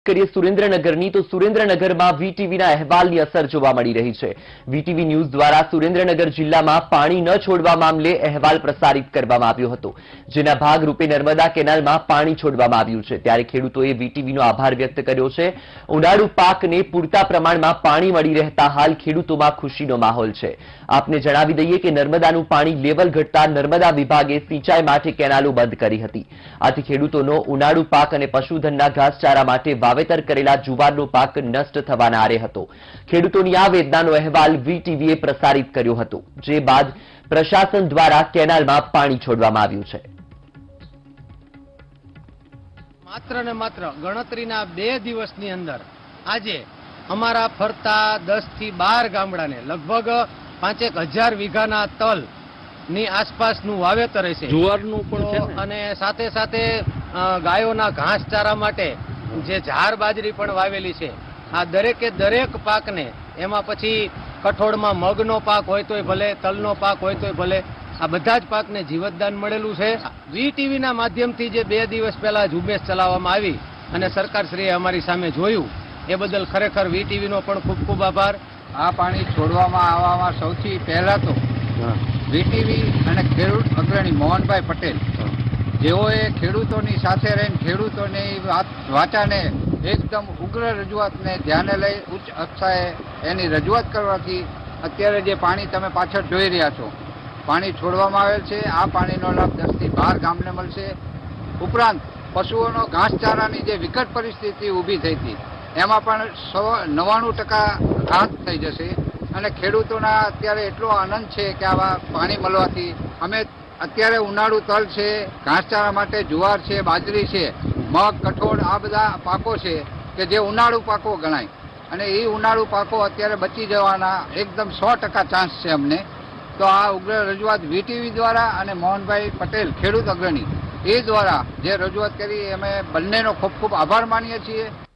કરીએ સુરેન્દ્રનગરની તો સુરેન્દ્રનગરમાં વીટીવીના અહેવાલની અસર જોવા મળી રહી છે। વીટીવી ન્યૂઝ દ્વારા સુરેન્દ્રનગર જિલ્લામાં પાણી ન છોડવા મામલે અહેવાલ પ્રસારિત કરવામાં આવ્યો હતો, જેના ભાગરૂપે નર્મદા કેનાલમાં પાણી છોડવામાં આવ્યું છે। ત્યારે ખેડૂતોએ વીટીવીનો આભાર વ્યક્ત કર્યો છે। ઉનાળુ પાકને પૂરતા પ્રમાણમાં પાણી મળી રહેતા હાલ ખેડૂતોમાં ખુશીનો માહોલ છે। આપને જણાવી દઈએ કે નર્મદાનું પાણી લેવલ ઘટતા નર્મદા વિભાગે સિંચાઈ માટે કેનાલો બંધ કરી હતી। આથી ખેડૂતોનો ઉનાળુ પાક અને પશુધનના ઘાસચારા માટે વાવેતર કરેલા જુવારનો પાક નષ્ટ થવાના આરે હતો। ખેડૂતોની આ વેદનાનો અહેવાલ વીટીવીએ પ્રસારિત કર્યો હતો, જે બાદ પ્રશાસન દ્વારા કેનાલમાં પાણી છોડવામાં આવ્યું છે। માત્ર ને માત્ર ગણતરીના 2 દિવસની અંદર આજે અમારા ફરતા 10 થી 12 ગામડાને લગભગ 5,000 વીઘાના તલ ની આસપાસનું વાવેતર હશે, જુવારનું પણ, અને સાથે સાથે ગાયોના ઘાસચારા માટે જે ઝાર બાજરી પણ વાવેલી છે। આ દરેકે દરેક પાકને, એમાં પછી કઠોળમાં મગનો પાક હોય તોય ભલે, તલનો પાક હોય તોય ભલે, આ બધા જ પાકને જીવતદાન મળેલું છે। વીટીવીના માધ્યમથી જે 2 દિવસ પહેલા ઝુંબેશ ચલાવવામાં આવી અને સરકારશ્રીએ અમારી સામે જોયું, એ બદલ ખરેખર વીટીવીનો પણ ખૂબ ખૂબ આભાર। આ પાણી છોડવામાં આવવામાં સૌથી પહેલા તો વીટીવી અને ખેડૂત અગ્રણી મોહનભાઈ પટેલ, જેઓએ ખેડૂતોની સાથે રહીને ખેડૂતોની વાચાને એકદમ ઉગ્ર રજૂઆતને ધ્યાને લઈ ઉચ્ચ કક્ષાએ એની રજૂઆત કરવાથી અત્યારે જે પાણી તમે પાછળ જોઈ રહ્યા છો, પાણી છોડવામાં આવેલ છે। આ પાણીનો લાભ 10 થી 12 ગામને મળશે। ઉપરાંત પશુઓનો ઘાસચારાની જે વિકટ પરિસ્થિતિ ઊભી થઈ હતી, એમાં પણ 99% રાહત થઈ જશે। અને ખેડૂતોના અત્યારે એટલો આનંદ છે કે આવા પાણી મળવાથી અમે અત્યારે ઉનાળુ તલ છે, ઘાસચારા માટે જુવાર છે, બાજરી છે, મગ, કઠોળ, આ બધા પાકો છે કે જે ઉનાળુ પાકો ગણાય, અને એ ઉનાળુ પાકો અત્યારે બચી જવાના એકદમ 100% ચાન્સ છે અમને। તો આ ઉગ્ર રજૂઆત વીટીવી દ્વારા અને મોહનભાઈ પટેલ ખેડૂત અગ્રણી એ દ્વારા જે રજૂઆત કરી, અમે બંનેનો ખૂબ ખૂબ આભાર માનીએ છીએ।